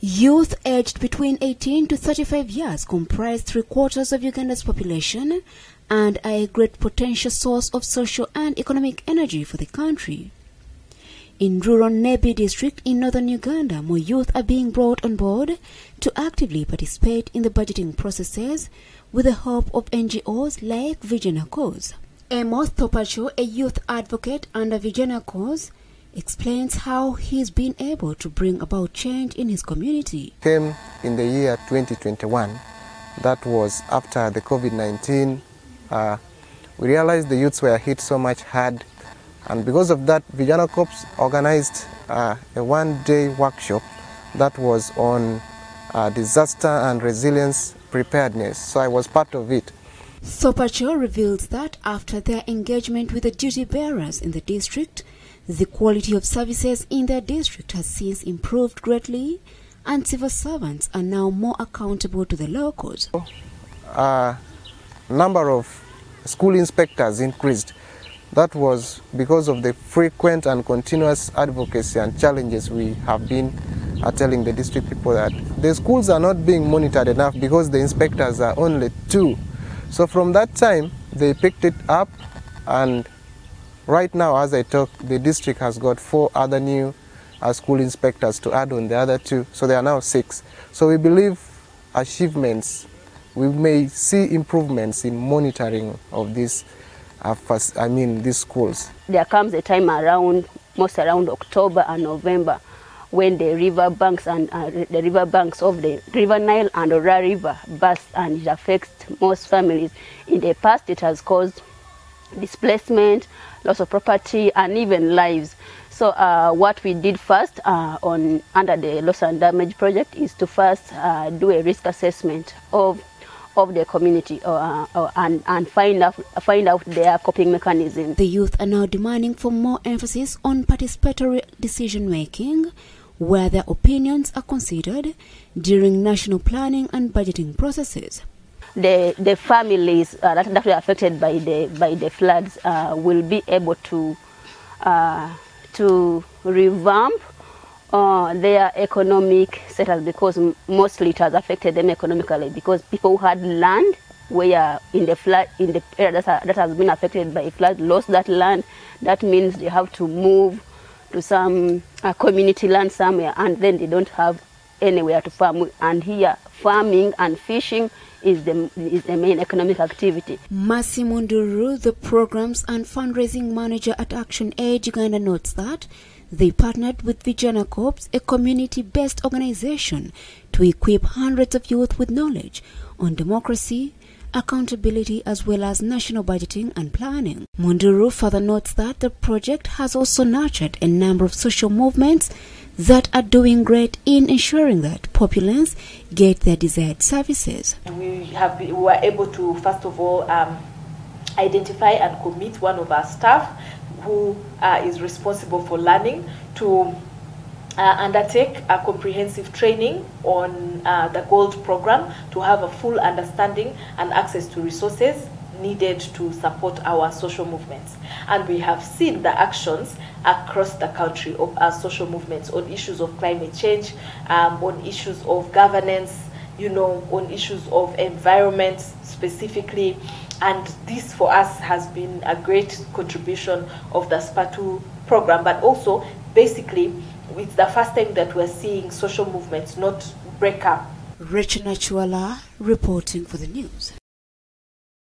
Youth aged between 18 to 35 years comprise 3/4 of Uganda's population and are a great potential source of social and economic energy for the country. In rural Nebi district in northern Uganda, more youth are being brought on board to actively participate in the budgeting processes with the help of NGOs like Vijana Cause. Amos Topacho, a youth advocate under Vijana Cause, explains how he's been able to bring about change in his community. Came in the year 2021, that was after the COVID-19. We realized the youths were hit so much hard, and because of that, Vijana Corps organized a one-day workshop that was on disaster and resilience preparedness, so I was part of it. Sopacho reveals that after their engagement with the duty bearers in the district, the quality of services in their district has since improved greatly, and civil servants are now more accountable to the locals. Number of school inspectors increased. That was because of the frequent and continuous advocacy and challenges we have been telling the district people that the schools are not being monitored enough because the inspectors are only 2. So from that time, they picked it up, and right now, as I talk, the district has got 4 other new school inspectors to add on the other 2, so there are now 6. So we believe achievements, we may see improvements in monitoring of these, these schools. There comes a time most around October and November, when the river banks and the river banks of the River Nile and Ora River burst, and it affects most families. In the past, it has caused displacement, loss of property, and even lives. So what we did first under the loss and damage project is to first do a risk assessment of the community and find out their coping mechanism. The youth are now demanding for more emphasis on participatory decision making, where their opinions are considered during national planning and budgeting processes. The families that were affected by the floods will be able to revamp their economic status, because mostly it has affected them economically, because people who had land where in the area that has been affected by flood lost that land. That means they have to move to some community land somewhere, and then they don't have anywhere to farm. And here, farming and fishing is the main economic activity. Masi Munduru, the programs and fundraising manager at Action Aid Uganda, notes that they partnered with Vijana Corps, a community-based organization, to equip hundreds of youth with knowledge on democracy, accountability, as well as national budgeting and planning. Munduru further notes that the project has also nurtured a number of social movements that are doing great in ensuring that populace get their desired services. We were able to, first of all, identify and commit one of our staff who is responsible for learning to undertake a comprehensive training on the GOLD program to have a full understanding and access to resources needed to support our social movements. And we have seen the actions across the country of our social movements on issues of climate change, on issues of governance, on issues of environment specifically. And this for us has been a great contribution of the SPATU program, but also basically it's the first time that we're seeing social movements not break up. Rachel Nachuala reporting for the news.